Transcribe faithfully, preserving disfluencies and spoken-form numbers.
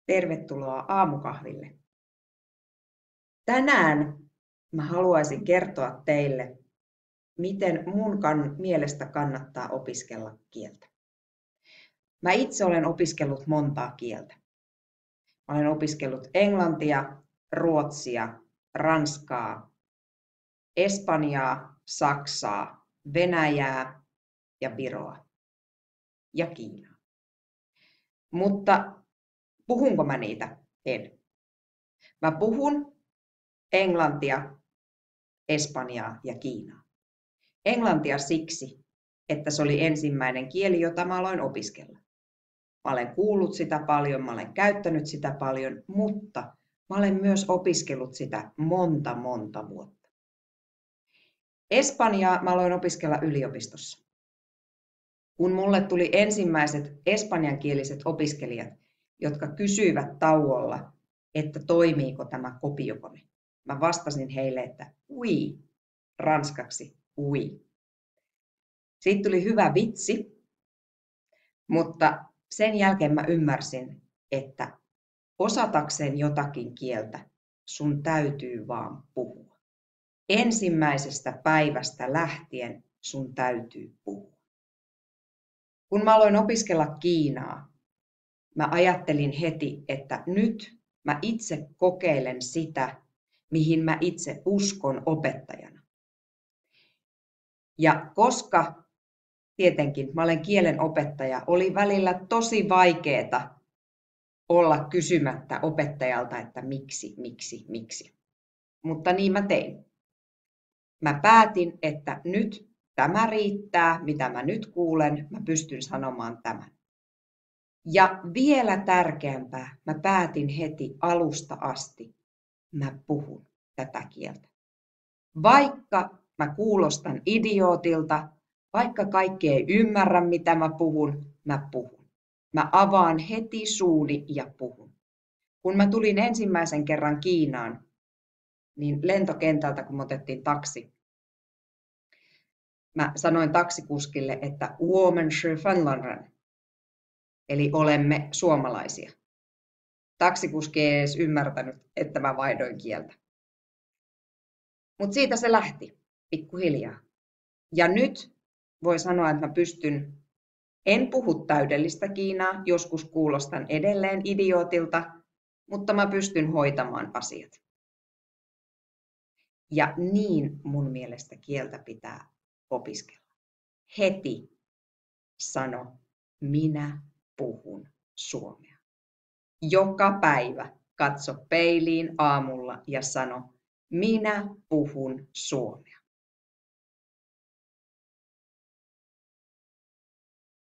Tervetuloa aamukahville. Tänään mä haluaisin kertoa teille, miten mun kan mielestä kannattaa opiskella kieltä. Mä itse olen opiskellut montaa kieltä. Mä olen opiskellut englantia, ruotsia, ranskaa, espanjaa, saksaa, venäjää ja viroa ja kiinaa. Mutta puhunko mä niitä? En. Mä puhun englantia, espanjaa ja kiinaa. Englantia siksi, että se oli ensimmäinen kieli, jota mä aloin opiskella. Mä olen kuullut sitä paljon, mä olen käyttänyt sitä paljon, mutta mä olen myös opiskellut sitä monta, monta vuotta. Espanjaa mä aloin opiskella yliopistossa. Kun mulle tuli ensimmäiset espanjankieliset opiskelijat, jotka kysyivät tauolla, että toimiiko tämä kopiokone. Mä vastasin heille, että oui, ranskaksi oui. Siitä tuli hyvä vitsi, mutta sen jälkeen mä ymmärsin, että osatakseen jotakin kieltä sun täytyy vaan puhua. Ensimmäisestä päivästä lähtien sun täytyy puhua. Kun mä aloin opiskella kiinaa, mä ajattelin heti, että nyt mä itse kokeilen sitä, mihin mä itse uskon opettajana. Ja koska tietenkin mä olen kielen opettaja, oli välillä tosi vaikeeta olla kysymättä opettajalta, että miksi, miksi, miksi. Mutta niin mä tein. Mä päätin, että nyt tämä riittää, mitä mä nyt kuulen, mä pystyn sanomaan tämän. Ja vielä tärkeämpää, mä päätin heti alusta asti, mä puhun tätä kieltä. Vaikka mä kuulostan idiootilta, vaikka kaikki ei ymmärrä, mitä mä puhun, mä puhun. Mä avaan heti suuni ja puhun. Kun mä tulin ensimmäisen kerran Kiinaan, niin lentokentältä, kun me otettiin taksi, mä sanoin taksikuskille, että "Woman Finlandren", eli olemme suomalaisia. Taksikuski ei edes ymmärtänyt, että mä vaihdoin kieltä. Mutta siitä se lähti, pikkuhiljaa. Ja nyt voi sanoa, että mä pystyn, en puhu täydellistä kiinaa, joskus kuulostan edelleen idiootilta, mutta mä pystyn hoitamaan asiat. Ja niin mun mielestä kieltä pitää opiskella. Heti sano, minä puhun suomea. Joka päivä katso peiliin aamulla ja sano, minä puhun suomea.